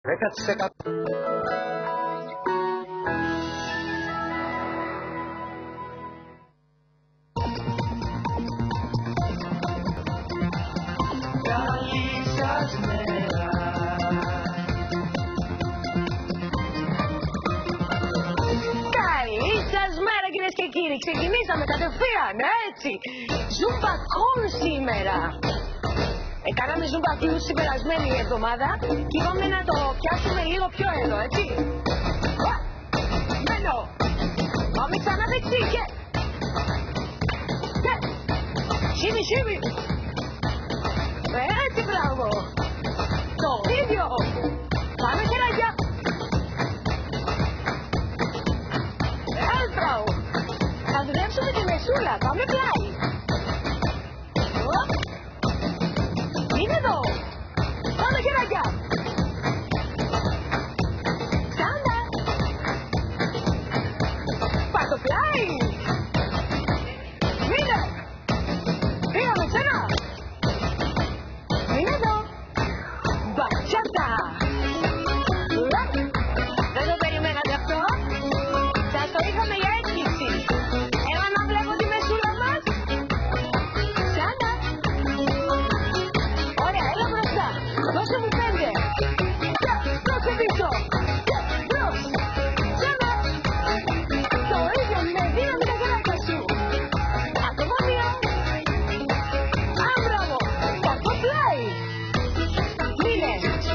10%. Ξεκινήσαμε κατευθείαν, έτσι. Ζούμπα κόλ σήμερα. Κάναμε ζούμπα κλούς την περασμένη εβδομάδα και είπαμε να το πιάσουμε λίγο πιο εδώ, έτσι. Μένω. Πάμε ξανά δεξί και... Σίμι, σίμι. Έτσι, μπράβο. Το ίδιο. Πάμε χεράκια. Μπράβο. Θα δουλέψουμε τη μεσούλα. Πάμε πλάι. Είναι εδώ. Πάμε χεράκια. Ξανά. Πάρ' το πλάι. Μείνε. Πήγαμε ξανά. Είναι εδώ. Μπατσάτα. Δεν το περιμένατε αυτό. Σας το είχαμε για έκπληξη. Έλα να βλέπω τη μεσούλα μας. Ξανά. Ωραία, έλα μπροστά. Δώσε μου 5. Δώσε πίσω. Μπρος. Ξανά. Το ίδιο με δύναμη τα χεράκια σου. Ακόμα μία. Μπράβο. Πάρ' το πλάι. Μείνε.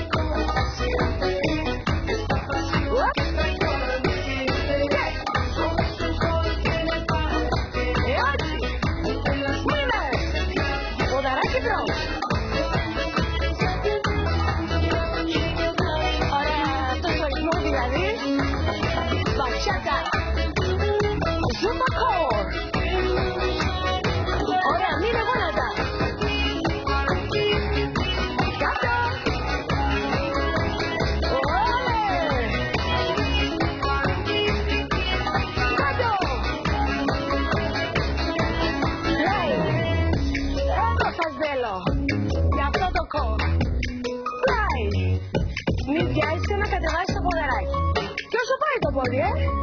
Μην βιάζεσαι να κατεβάσεις το ποδαράκι. Και όσο πάει το πόδι,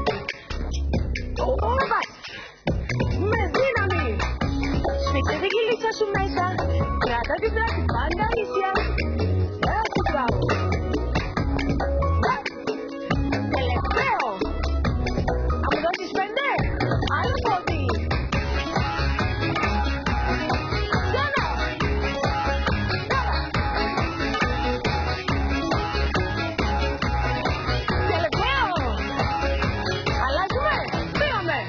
Ωπα! Με δύναμη! Σφίξε την κυλίτσα σου μέσα. Κράτα την πλάτη πάντα ίσια. Έτσι, μπράβο. Τελευταίο. Θα μου δώσεις 5. Άλλο πόδι. Ξανά. Τελευταίο. Αλλάζουμε. Πήγαμε.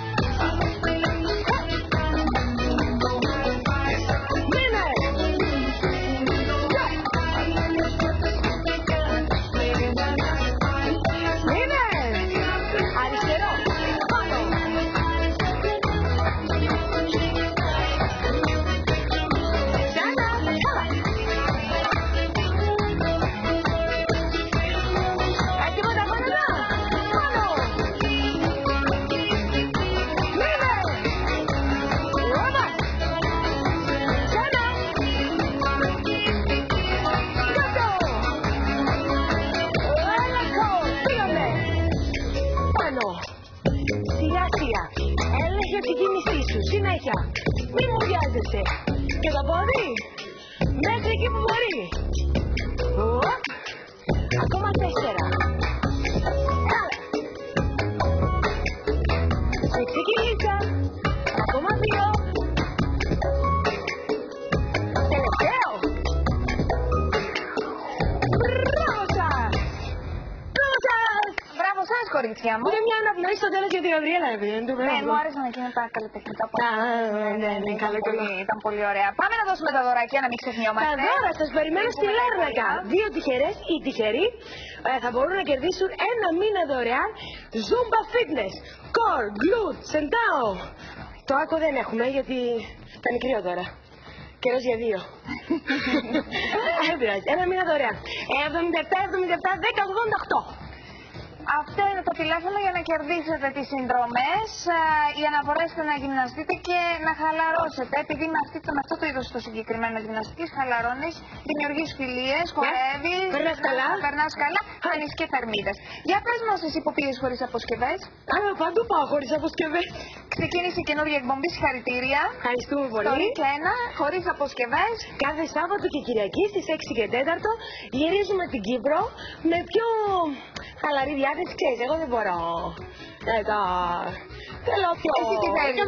Μείνε. Μείνε. Αριστερό. Πάνω. Ξανά. Τίποτα πάνω. Πάνω. Μείνε. Ωπα. Ξανά. Κάτω. Έλεγχο. Πήγαμε. Πάνω. Σιγά σιγά. Έλεγχε την κίνησή σου. Συνέχεια. Μην μου βιάζεσαι. Και το πόδι. Μέχρι εκεί που μπορεί. Ακόμα 4. Έλα. Σφίξε κυλίτσα. Ακόμα 2. Τελευταίο. Μπράβο σας. Μπράβο σας. Μπράβο σας, κορίτσια μου. Ούτε μια αναπνοή στο τέλος για την Γαβριέλα, επειδή δεν το Ναι, βλέπω. μου άρεσαν εκείνα τα καλλιτεχνικά που ναι, καλό. ήταν πολύ ωραία. Πάμε να δώσουμε τα δωράκια, να μην ξεχνιόμαστε. Τα δώρα σας περιμένω στη Λάρνακα. 2 τυχερές ή τυχεροί θα μπορούν να κερδίσουν 1 μήνα δωρεάν Zumba Fitness. Core, Glute, Sentao. Το άκο δεν έχουμε γιατί ήταν κρύο τώρα. Καιρός για 2. Δεν πειράζει. 1 μήνα δωρεάν. 77, 77, 10, 88. Αυτό είναι το τηλέφωνο για να κερδίσετε τις συνδρομές, για να μπορέσετε να γυμναστείτε και να χαλαρώσετε. Επειδή με αυτό το είδος το συγκεκριμένο γυμναστικής χαλαρώνεις, δημιουργείς φιλίες, χορεύεις, περνάς καλά, κάνεις και θερμίδες. Για πες μας εσύ που πήγες χωρίς αποσκευές. Παντού πάω χωρίς αποσκευές. Ξεκίνησε η καινούργια εκπομπή, συγχαρητήρια. Ευχαριστούμε πολύ. Στο ΡΙΚ 1, χωρίς αποσκευές. Κάθε Σάββατο και Κυριακή στις 6 και 4 γυρίζουμε την Κύπρο με πιο χαλαρή διάθεση. Ξέρεις, εγώ δεν μπορώ. Θέλω πιο... Εσύ τι θέλεις.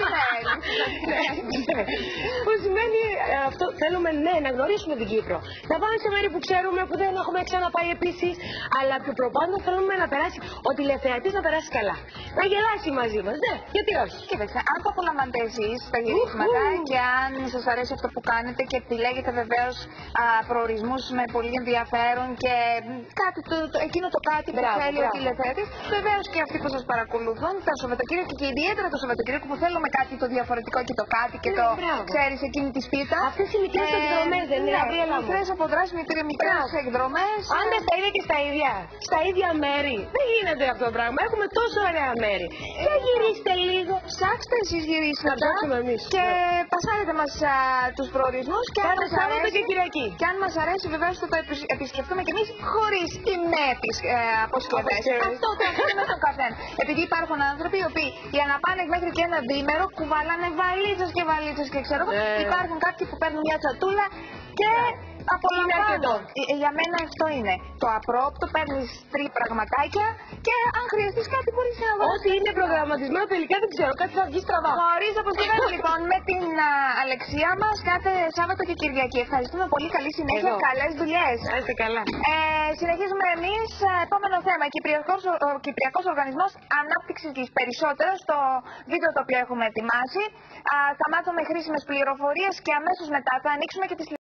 Που σημαίνει αυτό, θέλουμε να γνωρίσουμε την Κύπρο. Να πάμε σε μέρη που ξέρουμε, που δεν έχουμε ξαναπάει επίσης. Αλλά πιο προπάντων θέλουμε να περάσει, ο τηλεθεατής να περάσει καλά. Να γελάσει μαζί μας, ναι, γιατί όχι. Κοίταξε, αν το απολαμβάνετε εσείς τα γυρίσματα και αν σας αρέσει αυτό που κάνετε και επιλέγετε βεβαίως προορισμούς με πολύ ενδιαφέρον και κάτι, εκείνο το κάτι που θέλει ο τηλεθεατής, βεβαίως και αυτοί που σας παρακολουθούν τα Σαββατοκύριακα και ιδιαίτερα το Σαββατοκύριακο που θέλουμε κάτι το διαφορετικό και το κάτι και το ξέρεις εκείνη τη σπίτα. Αυτές οι μικρές εκδρομές δεν είναι αβίαλα μου. Μικρές αποδράσεις, μικρές εκδρομές. Πάντα στα ίδια και στα ίδια. Στα ίδια μέρη. Δεν γίνεται αυτό το πράγμα. Έχουμε τόσο ωραία μέρη. Για γυρίστε λίγο. Ψάξτε εσείς γυρίσματα. Να ψάξουμε εμείς. Και πασάρετε μας τους προορισμούς. Κάθε Σάββατο και Κυριακή. Και αν μας αρέσει βεβαίως θα το επισκεφτούμε κι εμείς χωρίς ή με τις αποσκευές. Αυτό το αφήνουμε στον καθένα. Επειδή υπάρχουν άνθρωποι οι οποίοι για να πάνε μέχρι και ένα διήμερο κουβαλάνε βαλίτσες και βαλίτσες και ξέρω. Υπάρχουν κάποιοι που παίρνουν μια τσατούλα και απολαμβάνουν. Για μένα αυτό είναι. Το απρόπτο, παίρνεις τρία πραγματάκια και αν χρειαστείς κάτι μπορείς να δώσεις. Ό,τι είναι προγραμματισμένο τελικά δεν ξέρω, κάτι θα βγει στραβά. Χωρίς αποσκευές λοιπόν με την Αλεξία μας κάθε Σάββατο και Κυριακή. Ευχαριστούμε πολύ, καλή συνέχεια, καλές δουλειές. Να είστε καλά. Συνεχίζουμε εμείς, επόμενο θέμα, Κυπριακός Οργανισμός Ανάπτυξης Γης. Περισσότερο στο βίντεο το οποίο έχουμε ετοιμάσει. Θα μάθουμε χρήσιμες πληροφορίες και αμέσως μετά θα ανοίξουμε και τις